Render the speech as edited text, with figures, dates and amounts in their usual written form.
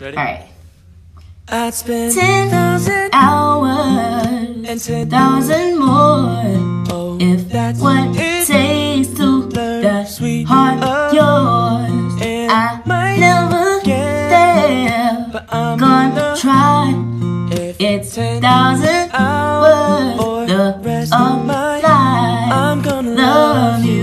Ready? Alright. I'd spend 10,000 hours and 10,000 more. Oh, If that's what it takes to learn the sweet heart of yours. and I might never get there, but I'm gonna try. If It's 10,000 hours or the rest of my life. I'm gonna Love you.